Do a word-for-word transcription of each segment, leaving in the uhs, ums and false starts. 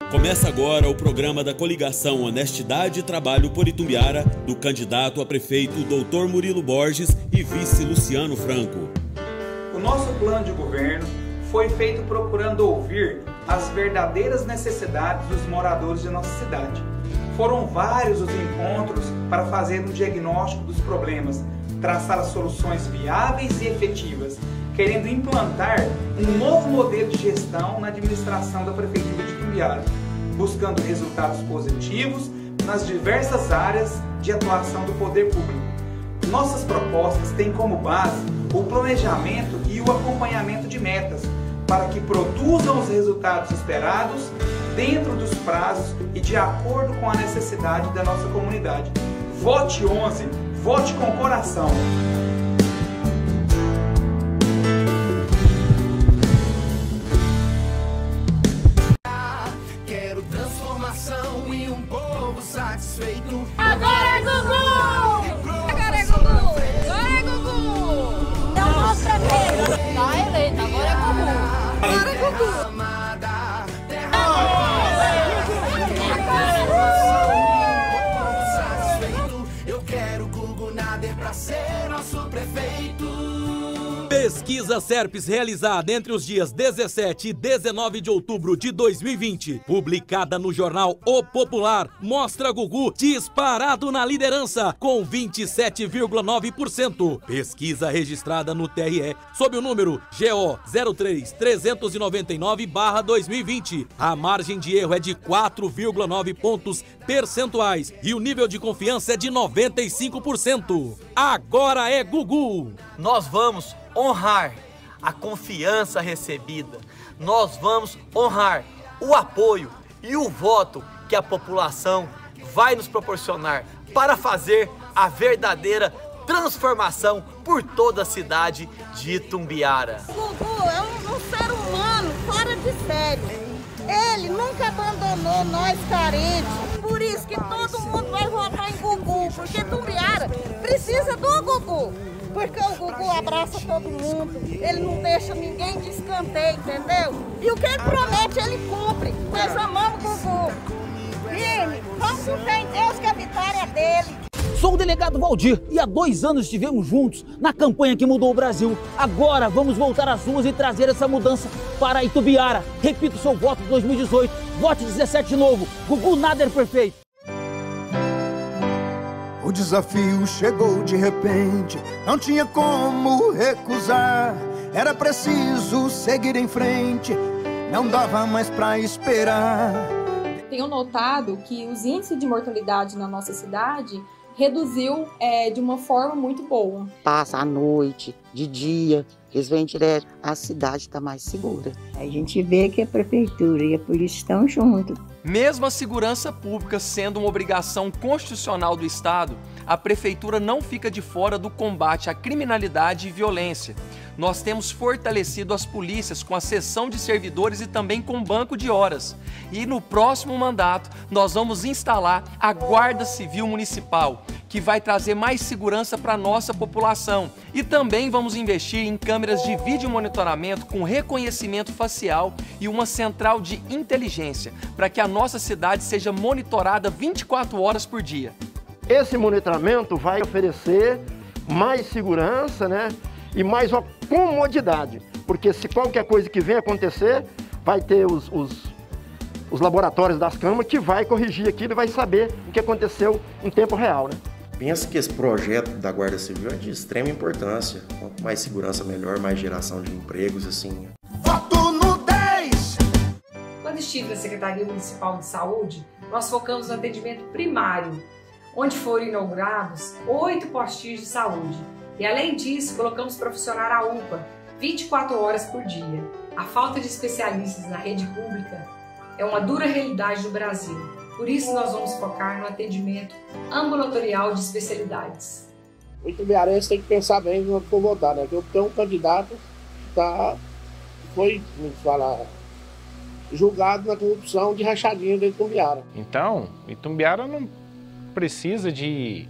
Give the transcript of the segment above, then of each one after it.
Começa agora o programa da coligação Honestidade e Trabalho por Itumbiara, do candidato a prefeito doutor Murilo Borges e vice Luciano Franco. O nosso plano de governo foi feito procurando ouvir as verdadeiras necessidades dos moradores de nossa cidade. Foram vários os encontros para fazer um diagnóstico dos problemas, traçar as soluções viáveis e efetivas, querendo implantar um novo modelo de gestão na administração da Prefeitura de Itumbiara, buscando resultados positivos nas diversas áreas de atuação do poder público. Nossas propostas têm como base o planejamento e o acompanhamento de metas, para que produzam os resultados esperados dentro dos prazos e de acordo com a necessidade da nossa comunidade. Vote onze, vote com coração. Quero transformação e um povo satisfeito. Agora é Gugu! Agora é Gugu! Agora é Gugu! É o nosso prefeito! Tá eleito, agora é Gugu! Agora é Gugu! Eu quero Gugu Nader pra ser nosso prefeito. Pesquisa Serpes realizada entre os dias dezessete e dezenove de outubro de dois mil e vinte, publicada no jornal O Popular, mostra Gugu disparado na liderança com vinte e sete vírgula nove por cento. Pesquisa registrada no T R E sob o número G O zero três trezentos e noventa e nove barra dois mil e vinte. A margem de erro é de quatro vírgula nove pontos percentuais e o nível de confiança é de noventa e cinco por cento. Agora é Gugu! Nós vamos honrar a confiança recebida. Nós vamos honrar o apoio e o voto que a população vai nos proporcionar para fazer a verdadeira transformação por toda a cidade de Itumbiara. Gugu é um, um ser humano fora de série. Ele nunca abandonou nós carentes. Por isso que todo mundo vai votar em Gugu, porque Itumbiara precisa do Gugu. Porque o Gugu abraça todo mundo, ele não deixa ninguém de escanteio, entendeu? E o que ele promete, ele cumpre. Nós amamos o Gugu. Firme, vamos confiar em Deus que a vitória é dele. Sou o delegado Valdir e há dois anos estivemos juntos na campanha que mudou o Brasil. Agora vamos voltar às ruas e trazer essa mudança para Itumbiara. Repito seu voto de dois mil e dezoito, vote dezessete de novo, Gugu Nader prefeito. O desafio chegou de repente, não tinha como recusar. Era preciso seguir em frente, não dava mais pra esperar. Tenho notado que os índices de mortalidade na nossa cidade reduziu é, de uma forma muito boa. Passa à noite, de dia, eles vêm direto, a cidade está mais segura. A gente vê que a prefeitura e a polícia estão juntos. Mesmo a segurança pública sendo uma obrigação constitucional do Estado, a Prefeitura não fica de fora do combate à criminalidade e violência. Nós temos fortalecido as polícias com a cessão de servidores e também com banco de horas. E no próximo mandato, nós vamos instalar a Guarda Civil Municipal, que vai trazer mais segurança para a nossa população. E também vamos investir em câmeras de vídeo monitoramento com reconhecimento facial e uma central de inteligência, para que a nossa cidade seja monitorada vinte e quatro horas por dia. Esse monitoramento vai oferecer mais segurança, né, e mais uma comodidade, porque se qualquer coisa que venha acontecer, vai ter os, os, os laboratórios das câmaras que vai corrigir aquilo e vai saber o que aconteceu em tempo real, né? Penso que esse projeto da Guarda Civil é de extrema importância. Quanto mais segurança, melhor, mais geração de empregos, assim. Voto no dez! Quando estive na Secretaria Municipal de Saúde, nós focamos no atendimento primário, onde foram inaugurados oito postinhos de saúde. E além disso, colocamos para funcionar a U P A vinte e quatro horas por dia. A falta de especialistas na rede pública é uma dura realidade no Brasil. Por isso, nós vamos focar no atendimento ambulatorial de especialidades. O itumbiarense tem que pensar bem quando for votar, né? Porque um candidato tá, foi, como fala, julgado na corrupção de rachadinha de Itumbiara. Então, Itumbiara não precisa de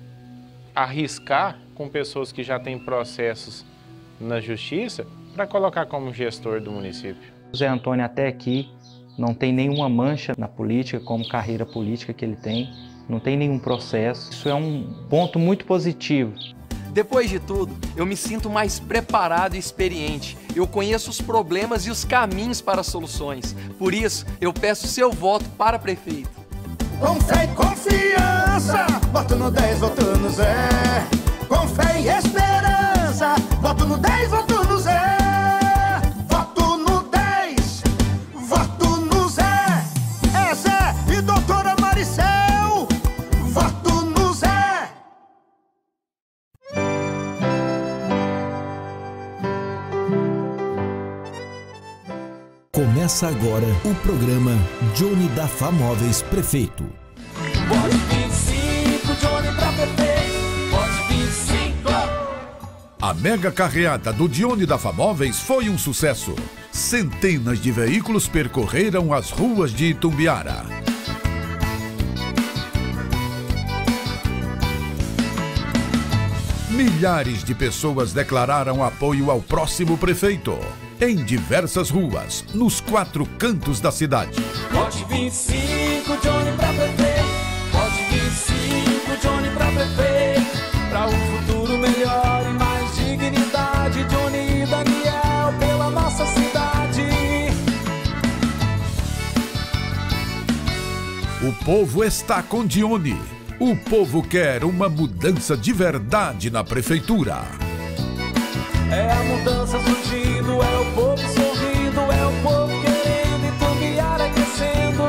arriscar com pessoas que já têm processos na justiça para colocar como gestor do município. Zé Antônio até aqui não tem nenhuma mancha na política, como carreira política que ele tem, não tem nenhum processo. Isso é um ponto muito positivo. Depois de tudo, eu me sinto mais preparado e experiente. Eu conheço os problemas e os caminhos para as soluções. Por isso, eu peço seu voto para prefeito. Com fé e confiança, voto no dez, voto no Zé. Com fé e esperança, voto no dez, voto no Zé. Voto no dez, voto no Zé. É Zé e doutora Maricel, voto no Zé. Começa agora o programa Johnny da Famóveis Prefeito. Pode vinte e cinco, Johnny pra prefeito. Pode vinte e cinco. A mega carreata do Johnny da Famóveis foi um sucesso. Centenas de veículos percorreram as ruas de Itumbiara. Milhares de pessoas declararam apoio ao próximo prefeito. Em diversas ruas, nos quatro cantos da cidade. Vote vinte e cinco, Johnny pra prefeito. Vote vinte e cinco, Johnny pra prefeito. Pra um futuro melhor e mais dignidade. Johnny e Daniel pela nossa cidade. O povo está com Johnny. O povo quer uma mudança de verdade na prefeitura. É a mudança surgindo, é o povo sorrindo, é o povo querendo e Itumbiara crescendo.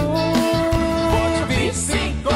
Vote vinte e cinco.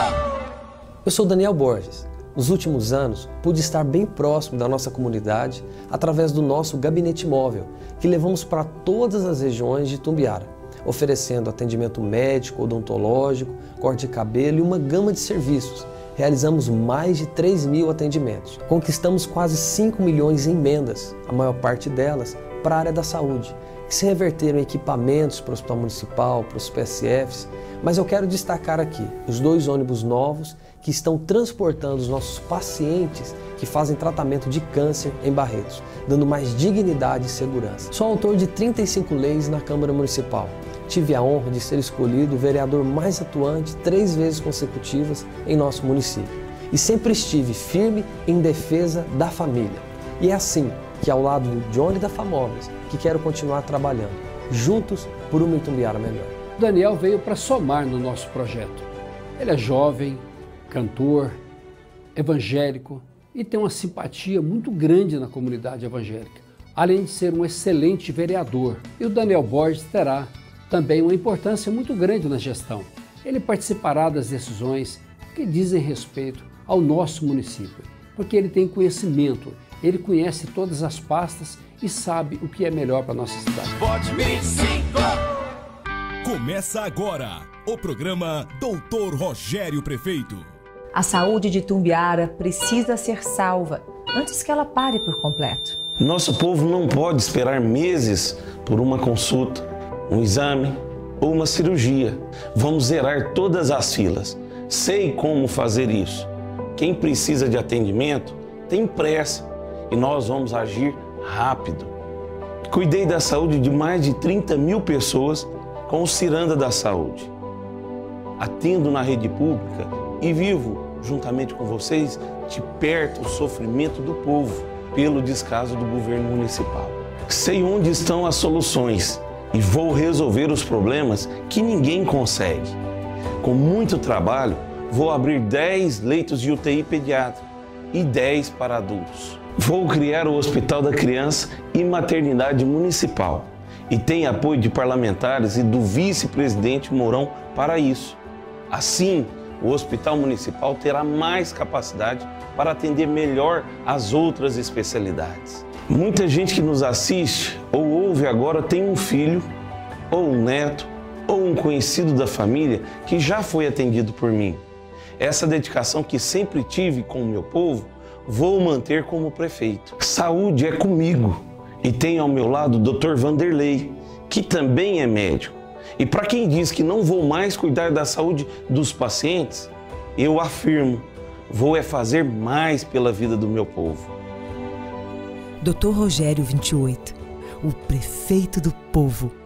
Eu sou Daniel Borges. Nos últimos anos, pude estar bem próximo da nossa comunidade através do nosso gabinete móvel, que levamos para todas as regiões de Itumbiara, oferecendo atendimento médico, odontológico, corte de cabelo e uma gama de serviços. Realizamos mais de três mil atendimentos. Conquistamos quase cinco milhões em emendas, a maior parte delas para a área da saúde, que se reverteram em equipamentos para o Hospital Municipal, para os P S Fs. Mas eu quero destacar aqui os dois ônibus novos que estão transportando os nossos pacientes que fazem tratamento de câncer em Barretos, dando mais dignidade e segurança. Sou autor de trinta e cinco leis na Câmara Municipal. Tive a honra de ser escolhido o vereador mais atuante três vezes consecutivas em nosso município. E sempre estive firme em defesa da família. E é assim que, ao lado do Johnny da Famóveis, que quero continuar trabalhando, juntos por uma Itumbiara melhor. O Daniel veio para somar no nosso projeto. Ele é jovem, cantor, evangélico e tem uma simpatia muito grande na comunidade evangélica, além de ser um excelente vereador. E o Daniel Borges terá também uma importância muito grande na gestão. Ele participará das decisões que dizem respeito ao nosso município, porque ele tem conhecimento, ele conhece todas as pastas e sabe o que é melhor para a nossa cidade. Vote vinte e cinco. Começa agora o programa Doutor Rogério Prefeito. A saúde de Itumbiara precisa ser salva antes que ela pare por completo. Nosso povo não pode esperar meses por uma consulta, um exame ou uma cirurgia. Vamos zerar todas as filas. Sei como fazer isso. Quem precisa de atendimento tem pressa e nós vamos agir rápido. Cuidei da saúde de mais de trinta mil pessoas com o Ciranda da Saúde. Atendo na rede pública e vivo, juntamente com vocês, de perto o sofrimento do povo pelo descaso do governo municipal. Sei onde estão as soluções e vou resolver os problemas que ninguém consegue. Com muito trabalho, vou abrir dez leitos de U T I pediátrica e dez para adultos. Vou criar o Hospital da Criança e Maternidade Municipal e tem apoio de parlamentares e do vice-presidente Mourão para isso. Assim, o Hospital Municipal terá mais capacidade para atender melhor as outras especialidades. Muita gente que nos assiste ou ouve agora tem um filho, ou um neto, ou um conhecido da família que já foi atendido por mim. Essa dedicação que sempre tive com o meu povo, vou manter como prefeito. Saúde é comigo e tenho ao meu lado o doutor Vanderlei, que também é médico. E para quem diz que não vou mais cuidar da saúde dos pacientes, eu afirmo, vou é fazer mais pela vida do meu povo. doutor Rogério vinte e oito, o prefeito do povo.